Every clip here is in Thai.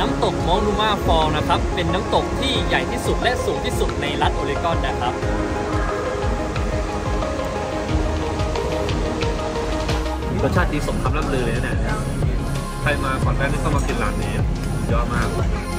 ำตกมอนูมาฟอลนะครับเป็นน้ำตกที่ใหญ่ที่สุดและสูงที่สุดในรัฐโอเรกอนนะครับรสชาติดีสมคำล่ำลือเลยนะเนี่ยใครมาขอนแก่นนี่ต้องมากินร้านนี้ยอดมาก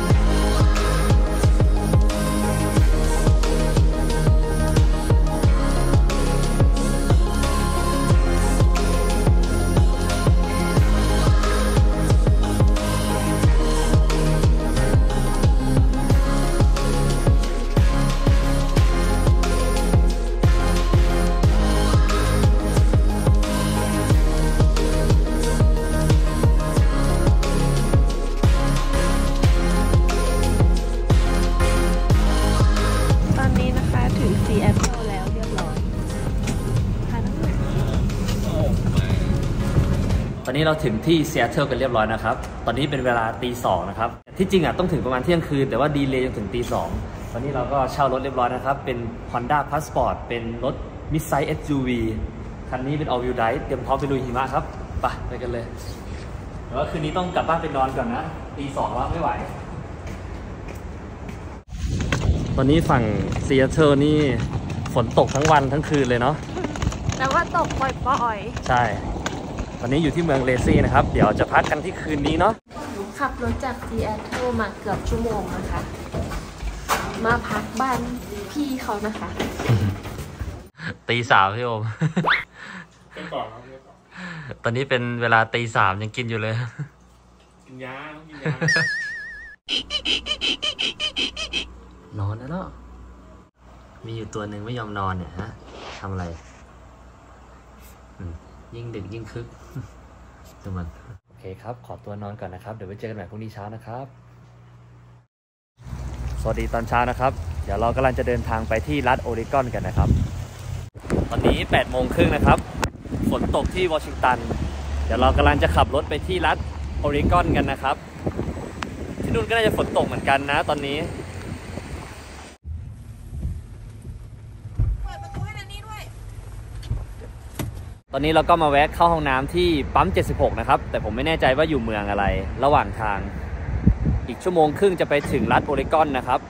ตอนนี้เราถึงที่ซีแอตเทิลกันเรียบร้อยนะครับตอนนี้เป็นเวลาตีสองนะครับที่จริงต้องถึงประมาณเที่ยงคืนแต่ว่าดีเลย์จนถึงตีสองตอนนี้เราก็เช่ารถเรียบร้อยนะครับเป็น Honda Passport เป็นรถ Midsize SUV คันนี้เป็น All Wheel Drive เตรียมพร้อมไปลุยหิมะครับไปกันเลยแต่ว่าคืนนี้ต้องกลับบ้านไปนอนก่อนนะตีสองแล้วไม่ไหวตอนนี้ฝั่งซีแอตเทิลนี่ฝนตกทั้งวันทั้งคืนเลยเนาะแต่ว่าตกปล่อยๆใช่ตอนนี้อยู่ที่เมืองเลซี่นะครับเดี๋ยวจะพักกันที่คืนนี้เนาะขับรถจากซีแอตเทิลมาเกือบชั่วโมงนะคะมาพักบ้านพี่เขานะคะตีสามพี่โอมตอนนี้เป็นเวลาตีสามยังกินอยู่เลยกินยาต้องกินยานอนแล้วเนาะมีอยู่ตัวหนึ่งไม่ยอมนอนเนี่ยฮะทำอะไรยิ่งดึกยิ่งคึกดูมันโอเคครับขอตัวนอนก่อนนะครับเดี๋ยวไว้เจอกันใหม่พรุ่งนี้เช้านะครับสวัสดีตอนเช้านะครับเดี๋ยวเรากำลังจะเดินทางไปที่รัฐโอเรกอนกันนะครับตอนนี้8:30นะครับฝนตกที่วอชิงตันเดี๋ยวเรากำลังจะขับรถไปที่รัฐโอเรกอนกันนะครับที่นู่นก็น่าจะฝนตกเหมือนกันนะตอนนี้ตอนนี้เราก็มาแวะเข้าห้องน้ำที่ปั๊ม76นะครับแต่ผมไม่แน่ใจว่าอยู่เมืองอะไรระหว่างทางอีกชั่วโมงครึ่งจะไปถึงรัฐโอเรกอนนะครับ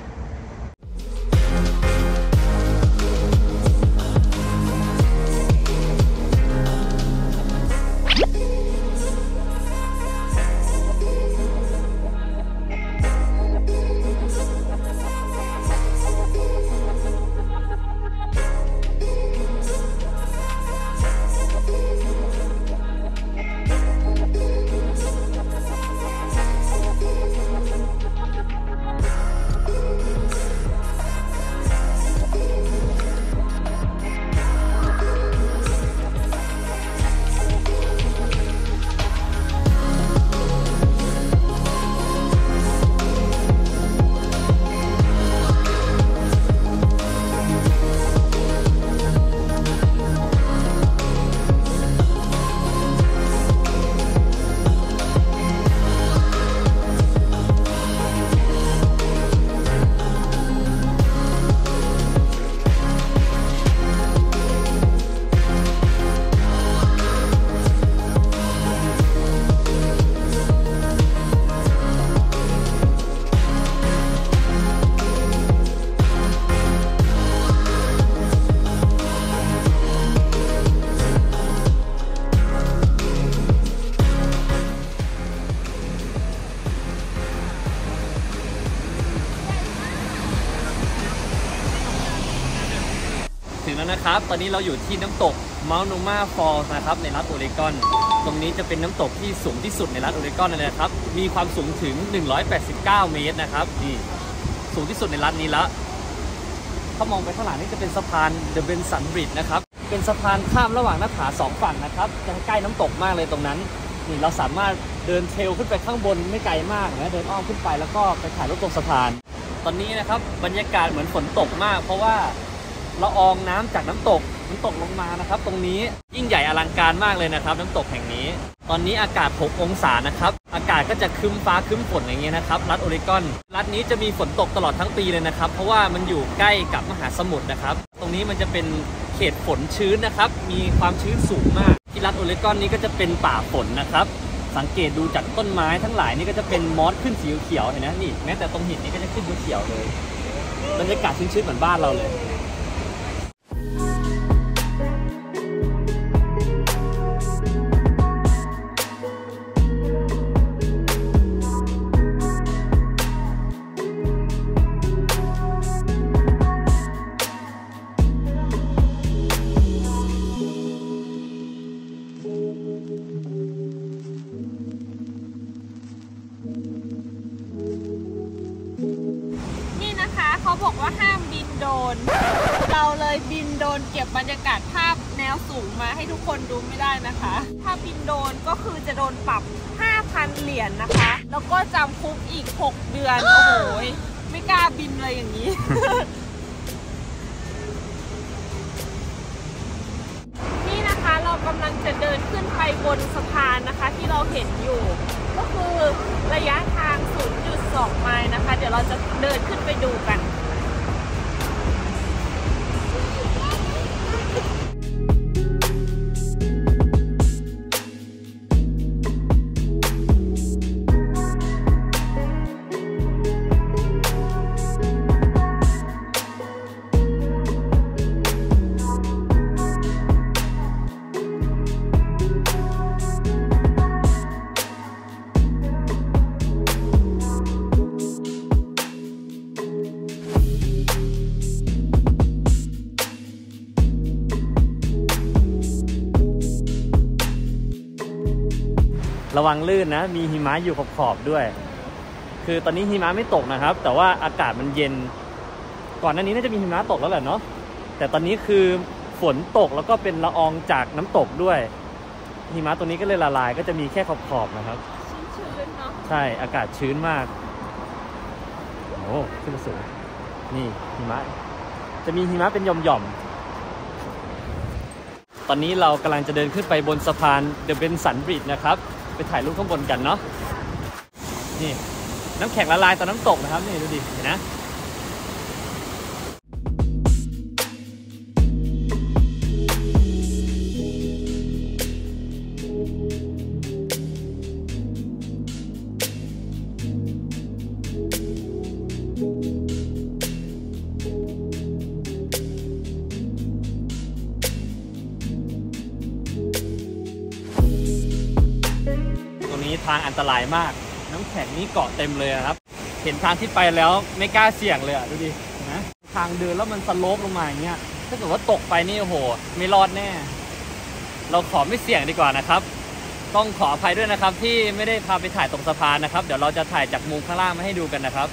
ถึงแล้วนะครับตอนนี้เราอยู่ที่น้ำตกมอนูมาฟอลส์นะครับในรัฐโอเรกอนตรงนี้จะเป็นน้ำตกที่สูงที่สุดในรัฐโอเรกอนเลยนะครับมีความสูงถึง189เมตรนะครับนี่สูงที่สุดในรัฐนี้ละถ้ามองไปข้างหลังนี่จะเป็นสะพานเดอะเบนสันบริดจ์นะครับเป็นสะพานข้ามระหว่างหน้าผา2ฝั่งนะครับจะใกล้น้ำตกมากเลยตรงนั้นนี่เราสามารถเดินเทรลขึ้นไปข้างบนไม่ไกลมากนะเดินอ้อมขึ้นไปแล้วก็ไปถ่ายรูปตรงสะพานตอนนี้นะครับบรรยากาศเหมือนฝนตกมากเพราะว่าละอองน้ำจากน้ำตกลงมานะครับตรงนี้ยิ่งใหญ่อลังการมากเลยนะครับน้ำตกแห่งนี้ตอนนี้อากาศ6 องศานะครับอากาศก็จะครึ้มฟ้าครึ้มฝนอย่างเงี้ยนะครับรัฐโอเรกอนรัฐนี้จะมีฝนตกตลอดทั้งปีเลยนะครับเพราะว่ามันอยู่ใกล้กับมหาสมุทรนะครับตรงนี้มันจะเป็นเขตฝนชื้นนะครับมีความชื้นสูงมากที่รัฐโอเรกอนนี้ก็จะเป็นป่าฝนนะครับสังเกตดูจากต้นไม้ทั้งหลายนี่ก็จะเป็นมอสขึ้นสีเขียวเห็นไหมนี่แม้แต่ตรงหินนี่ก็จะขึ้นเขียวเลยบรรยากาศชื้นๆเหมือนบ้านเราเลยเขาบอกว่าห้ามบินโดรนเราเลยบินโดรนเก็บบรรยากาศภาพแนวสูงมาให้ทุกคนดูไม่ได้นะคะถ้าบินโดรนก็คือจะโดนปรับ 5,000 เหรียญนะคะแล้วก็จำคุกอีก 6 เดือนโอ้โหไม่กล้าบินเลยอย่างนี้ นี่นะคะเรากำลังจะเดินขึ้นไปบนสะพานนะคะที่เราเห็นอยู่ก็คือระยะทาง 0.2 ไมล์นะคะ เดี๋ยวเราจะเดินขึ้นไปดูกันระวังลื่นนะมีหิมะอยู่ขอบๆด้วยคือตอนนี้หิมะไม่ตกนะครับแต่ว่าอากาศมันเย็นก่อนหน้านี้น่าจะมีหิมะตกแล้วแหละเนาะแต่ตอนนี้คือฝนตกแล้วก็เป็นละอองจากน้ำตกด้วยหิมะตัวนี้ก็เลยละลายก็จะมีแค่ขอบๆนะครับชื้นๆเนาะใช่อากาศชื้นมากโอ้ขึ้นมาสูงนี่หิมะจะมีหิมะเป็นหย่อมๆตอนนี้เรากำลังจะเดินขึ้นไปบนสะพานเดอะเบนสันบริดจ์นะครับไปถ่ายรูปข้างบนกันเนาะนี่น้ำแข็งละลายตอนน้ำตกนะครับนี่ดูดิเห็นนะทางอันตรายมากน้ำแข็งนี่เกาะเต็มเลยครับเห็นทางที่ไปแล้วไม่กล้าเสี่ยงเลยอ่ะดูดินะทางเดินแล้วมันสโลปลงมาอย่างเงี้ยถ้าเกิดว่าตกไปนี่โอ้โหไม่รอดแน่เราขอไม่เสี่ยงดีกว่านะครับต้องขออภัยด้วยนะครับที่ไม่ได้พาไปถ่ายตรงสะพานนะครับเดี๋ยวเราจะถ่ายจากมุมข้างล่างมาให้ดูกันนะครับ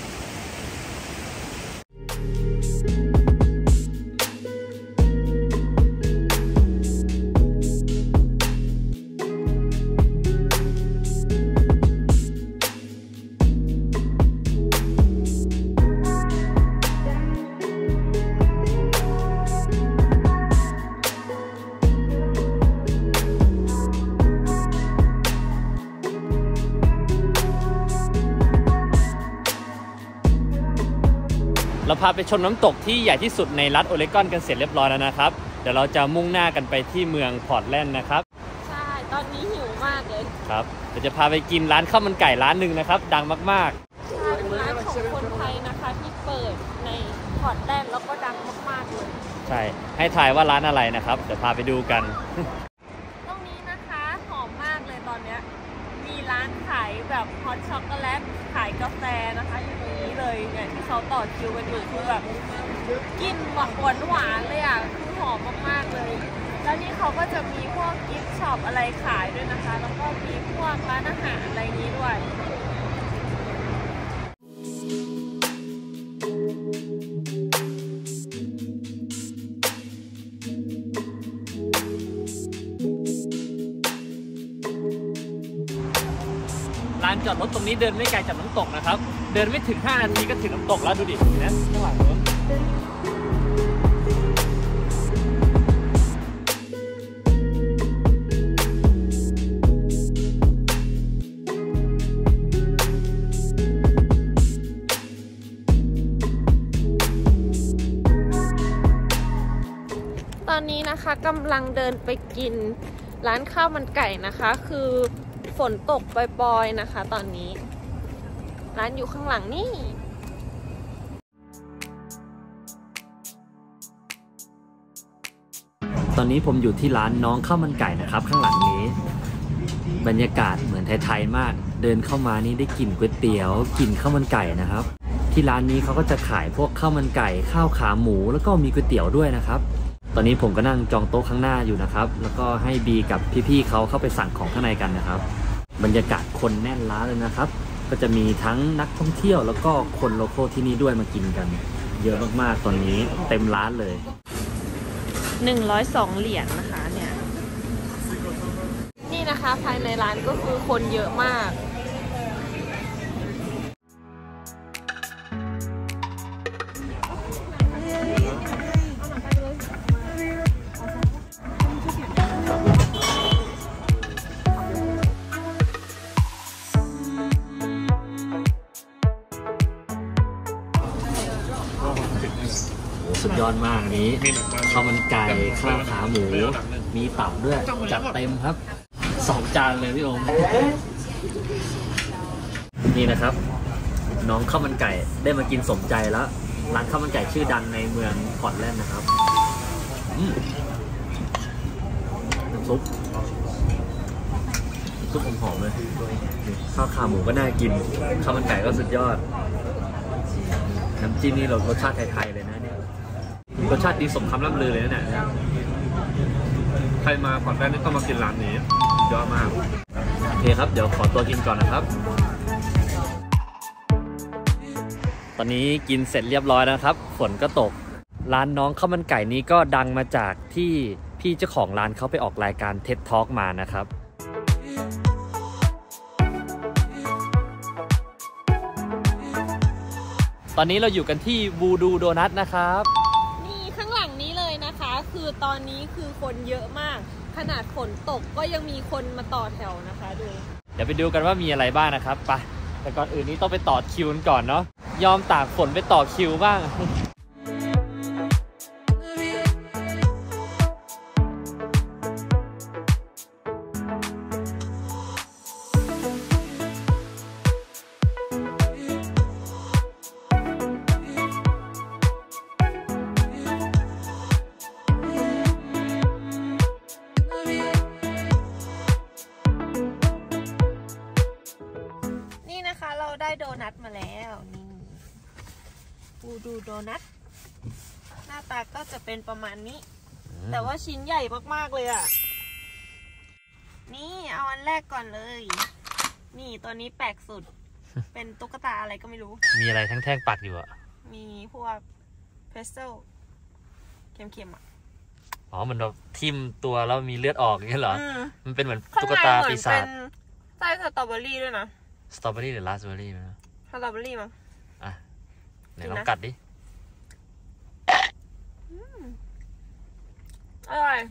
เราพาไปชมน้ำตกที่ใหญ่ที่สุดในรัฐโอเรกอนกันเสร็จเรียบร้อยแล้วนะครับเดี๋ยวเราจะมุ่งหน้ากันไปที่เมืองพอร์ตแลนด์นะครับใช่ตอนนี้หิวมากเลยครับเดี๋ยวจะพาไปกินร้านข้าวมันไก่ร้านหนึ่งนะครับดังมากๆใช่เป็นร้านของคนไทยนะคะที่เปิดในพอร์ตแลนด์แล้วก็ดังมากๆเลยใช่ให้ทายว่าร้านอะไรนะครับเดี๋ยวพาไปดูกันตรงนี้นะคะหอมมากเลยตอนนี้มีร้านขายแบบฮอตช็อกโกแลตขายกาแฟนะคะอยู่ตรงนี้เลยเนี่ยที่เขาต่อคิวกันอยู่คือแบบกินหวานเลยอ่ะคือหอมมากๆเลยแล้วนี่เขาก็จะมีพวกกิฟต์ช็อปอะไรขายด้วยนะคะแล้วก็มีพวกร้านอาหารอะไรนี้ด้วยร้านจอดรถตรงนี้เดินไม่ไกลจากน้ำตกนะครับเดินไม่ถึง5 นาทีก็ถึงน้ำตกแล้วดูดินะข้างหลังนู้นตอนนี้นะคะกำลังเดินไปกินร้านข้าวมันไก่นะคะคือฝนตกปล่อยๆนะคะตอนนี้ร้านอยู่ข้างหลังนี่ตอนนี้ผมอยู่ที่ร้านน้องข้าวมันไก่นะครับข้างหลังนี้บรรยากาศเหมือนไทยๆมากเดินเข้ามานี่ได้กลิ่นก๋วยเตี๋ยวกลิ่นข้าวมันไก่นะครับที่ร้านนี้เขาก็จะขายพวกข้าวมันไก่ข้าวขาหมูแล้วก็มีก๋วยเตี๋ยวด้วยนะครับตอนนี้ผมก็นั่งจองโต๊ะข้างหน้าอยู่นะครับแล้วก็ให้บีกับพี่ๆเขาเข้าไปสั่งของข้างในกันนะครับบรรยากาศคนแน่นร้านเลยนะครับก็จะมีทั้งนักท่องเที่ยวแล้วก็คนโลคอลที่นี่ด้วยมากินกันเยอะมากๆตอนนี้เต็มร้านเลย 102 เหรียญนะคะเนี่ยนี่นะคะภายในร้านก็คือคนเยอะมากสุดยอดมากนี้ข้าวมันไก่ข้าวขาหมูมีตับด้วยจัดเต็มครับ2 จานเลยพี่โอมนี่นะครับน้องข้าวมันไก่ได้มากินสมใจแล้วร้านข้าวมันไก่ชื่อดังในเมืองพอร์ตแลนด์นะครับน้ำซุปหอมๆเลยข้าวขาหมูก็น่ากินข้าวมันไก่ก็สุดยอดน้ำจิ้มนี่รสชาติไทยๆเลยนะเนี่ยรสชาติดีสมคำล่ำลือเลยนะเนี่ยใครมาพอร์ตแลนด์นี่ต้องมากินร้านนี้ยอดมากโอเคครับเดี๋ยวขอตัวกินก่อนนะครับตอนนี้กินเสร็จเรียบร้อยแล้วครับฝนก็ตกร้านน้องข้าวมันไก่นี้ก็ดังมาจากที่พี่เจ้าของร้านเขาไปออกรายการ TED Talk มานะครับตอนนี้เราอยู่กันที่วูดูโดนัทนะครับนี่ข้างหลังนี้เลยนะคะคือตอนนี้คือคนเยอะมากขนาดฝนตกก็ยังมีคนมาต่อแถวนะคะดูเดี๋ยวไปดูกันว่ามีอะไรบ้างนะครับไปแต่ก่อนอื่นนี้ต้องไปต่อคิวกันก่อนเนาะยอมตากฝนไปต่อคิวบ้างเราได้โดนัทมาแล้วนี่วูดูโดนัทหน้าตาก็จะเป็นประมาณนี้แต่ว่าชิ้นใหญ่มากๆเลยอ่ะนี่เอาอันแรกก่อนเลยนี่ตัวนี้แปลกสุด เป็นตุ๊กตาอะไรก็ไม่รู้มีอะไรทั้งแท่งปักอยู่อ่ะมีพวกเพสเซลเค็มๆอ่ะอ๋อมันแบบทิ่มตัวแล้วมีเลือดออกอย่างนี้เหรอมันเป็นเหมือนตุ๊กตาปีศาจไส้สตรอเบอรี่ด้วยนะสตรอเบอรี่หรือราสเบอรี่มั้ยสตรอเบอรี่มั้งอ่ะไหนลองกัดดิอร่อย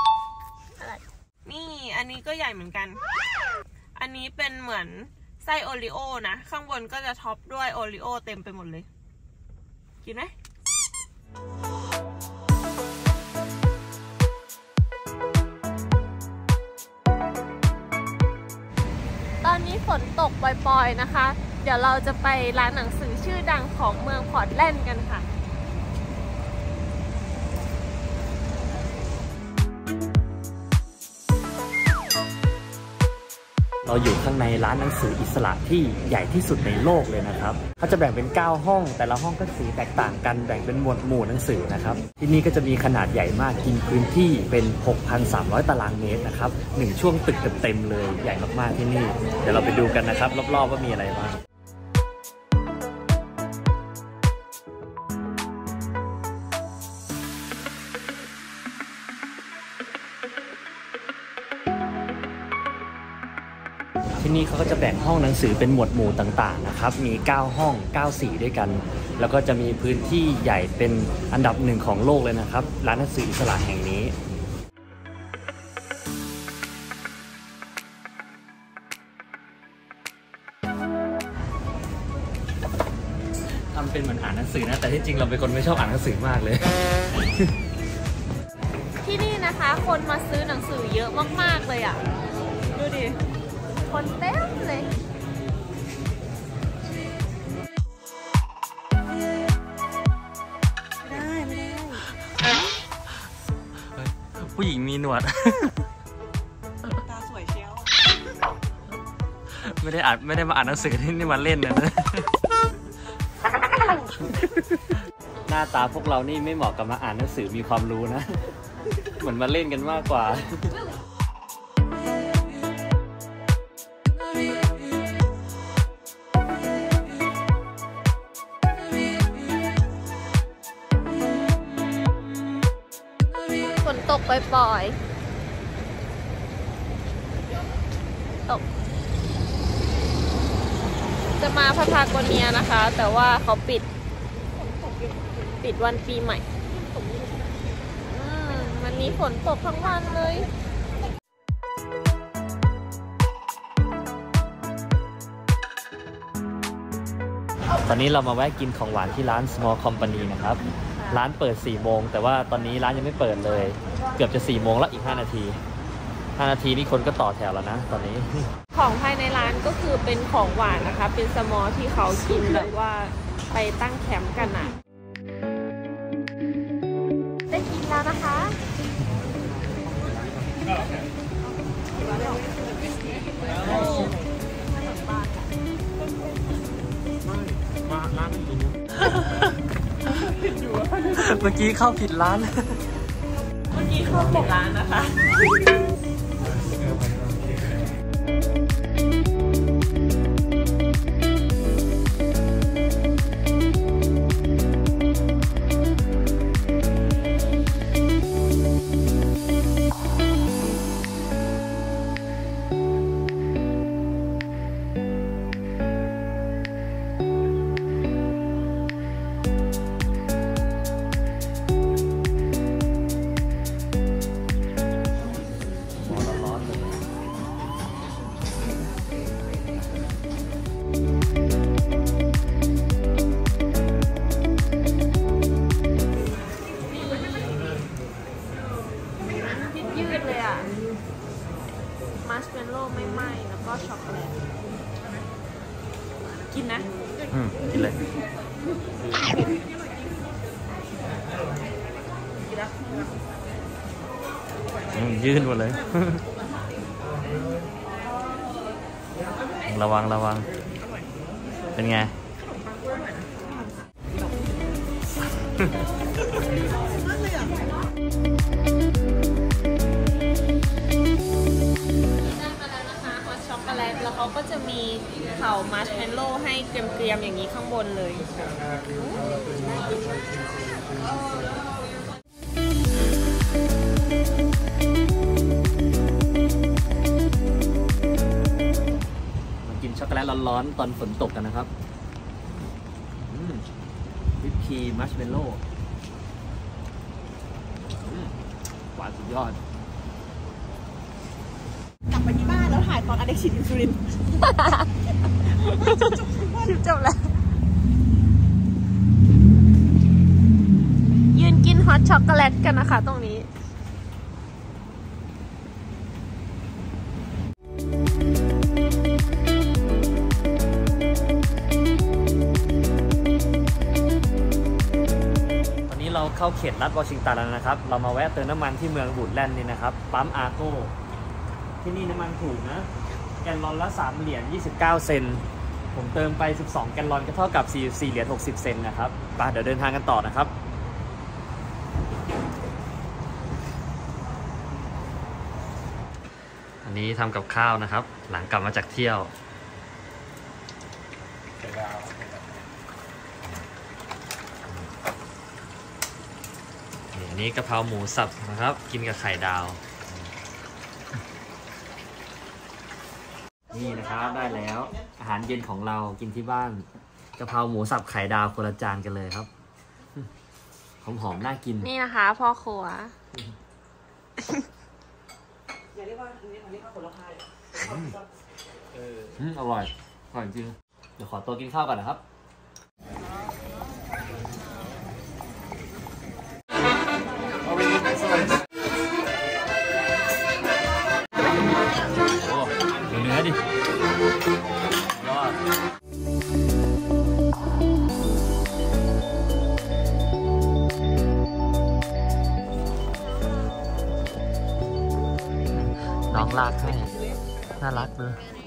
นี่อันนี้ก็ใหญ่เหมือนกันอันนี้เป็นเหมือนไส้โอริโอนะข้างบนก็จะท็อปด้วยโอริโอเต็มไปหมดเลยกินไหมตอนนี้ฝนตกปล่อยๆนะคะเดี๋ยวเราจะไปร้านหนังสือชื่อดังของเมืองพอร์ตแลนด์กันค่ะเราอยู่ข้างในร้านหนังสืออิสระที่ใหญ่ที่สุดในโลกเลยนะครับเขาจะแบ่งเป็น9ห้องแต่ละห้องก็สีแตกต่างกันแบ่งเป็นหมวดหมู่หนังสือนะครับที่นี่ก็จะมีขนาดใหญ่มากกินพื้นที่เป็น 6,300 ตารางเมตรนะครับ1ช่วงตึกเต็มเลยใหญ่มากๆที่นี่เดี๋ยวเราไปดูกันนะครับรอบๆว่ามีอะไรบ้างที่นี่เขาก็จะแบ่งห้องหนังสือเป็นหมวดหมู่ต่างๆนะครับมี9ห้อง9สีด้วยกันแล้วก็จะมีพื้นที่ใหญ่เป็นอันดับ1ของโลกเลยนะครับร้านหนังสืออิสระแห่งนี้ทำเป็นเหมือนอ่านหนังสือนะแต่ที่จริงเราเป็นคนไม่ชอบอ่านหนังสือมากเลยที่นี่นะคะคนมาซื้อหนังสือเยอะมากๆเลยอ่ะดูดิคนเต็มเลยผู้หญิงมีหนวดตาสวยเชียวไม่ได้มาอ่านหนังสือนี่มาเล่นนะ หน้าตาพวกเรานี่ไม่เหมาะกับมาอ่านหนังสือมีความรู้นะ เหมือนมาเล่นกันมากกว่าฝนตกปล่อยๆตกจะมาพาทากเนียนะคะ แต่ว่าเขาปิดวันปีใหม่วันนี้ฝนตกทั้งวันเลยตอนนี้เรามาแวะกินของหวานที่ร้าน Small Company นะครับร้านเปิด 4 โมงแต่ว่าตอนนี้ร้านยังไม่เปิดเลยเกือบจะ 4 โมงแล้วอีก 5 นาที 5 นาทีนี่คนก็ต่อแถวแล้วนะตอนนี้ของภายในร้านก็คือเป็นของหวานนะคะเป็นสมอที่เขากินแบบว่าไปตั้งแคมป์กันอ่ะได้กินแล้วนะคะเมื่อกี้เข้าผิดร้านเมื่อกี้เข้าผิดร้านนะคะ ยืดเลยอ่ะมัชเมลโล่ไม่ไหม้แล้วก็ช็อกโกแลตกินนะกินเลยยื่นหมดเลย ระวังเป็นไงแล้วเขาก็จะมีเผามาร์ชเมลโล่ให้เกรียมๆอย่างนี้ข้างบนเลยมากินช็อกโกแลตร้อนๆตอนฝนตกกันนะครับวิปครีมมาร์ชเมลโล่หวานสุดยอดกลับไปที่บ้านแล้วถ่ายตอนอเล็กฉีดอินซูลินจบแล้วยืนกินฮอตช็อกโกแลตกันนะคะตรงนี้ตอนนี้เราเข้าเขตรัฐวอชิงตันแล้วนะครับเรามาแวะเติมน้ำมันที่เมืองบูดแลนด์นี่นะครับปั๊มอาร์โก้ที่นี่น้ำมันถูกนะแกลลอนละ3 เหรียญ 29 เซนต์ผมเติมไป12 แกลลอนก็เท่ากับ44 เหรียญ 60 เซนต์นะครับไปเดี๋ยวเดินทางกันต่อนะครับอันนี้ทำกับข้าวนะครับหลังกลับมาจากเที่ยวอันนี้กะเพราหมูสับนะครับกินกับไข่ดาวนี่นะครับได้แล้วอาหารเย็นของเรากินที่บ้านกะเพราหมูสับไข่ดาวคนละจานกันเลยครับหอมๆน่ากินนี่นะคะพ่อครัวอย่าเรียกว่าเรียกว่าผลไม้อร่อยจริงเดี๋ยวขอตัวกินข้าวก่อนนะครับโอ้ดูเนื้อดิน้องลากให้น่ารักเลยเ